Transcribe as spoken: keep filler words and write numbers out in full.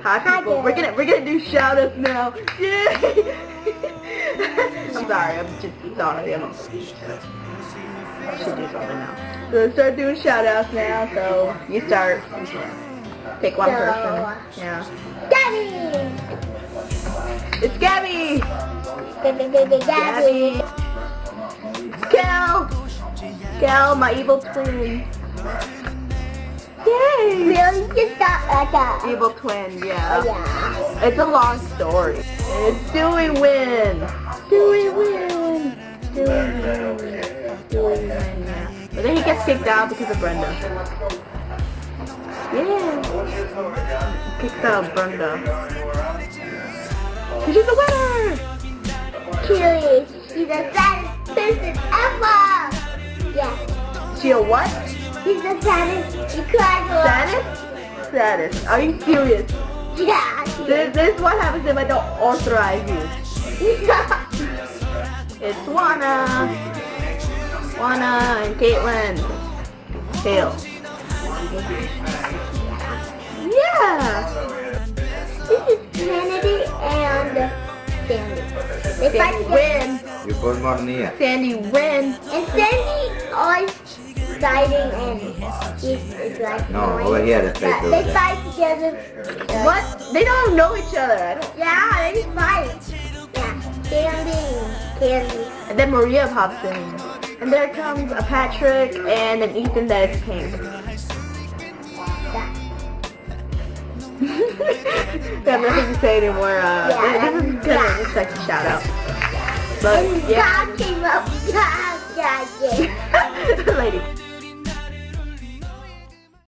Hi people. Hi, we're gonna we're gonna do shoutouts now. Yay! I'm sorry. I'm just sorry. I'm. I should do something now. So let's start doing shoutouts now. So you start. Pick one so, person. Yeah. Gabby. It's Gabby. Gabby. Cal. Cal, my evil twin. Yay! Really? Just got like that. Evil twin, yeah. Oh, yeah. It's a long story. It's Dewey win. Dewey win. Dewey win. Dewey win, yeah. But then he gets kicked out because of Brenda. Yeah. Kicked out Brenda. She's the winner! Curious. She's the saddest person ever! Yeah. She a what? She's the saddest. You cried a lot. Saddest? Saddest. Are you serious? Yeah. This, this is what happens if I don't authorize you. It's Juana. Juana and Caitlin. Tail. Yeah. This is Kennedy and Sandy. They fight Sandy win. You put more near. Sandy win. And Sandy always fighting and she's is like No, annoying. over here they fight. They fight together. What? They don't know each other. I don't. Yeah, they just fight. Yeah, Sandy, Candy. And then Maria pops in. And there comes a Patrick and an Ethan that is pink. I have nothing to say anymore. Uh, Yeah, this is good. yeah. It's like a shout out. But And yeah. God came up. God, God, yeah. Lady.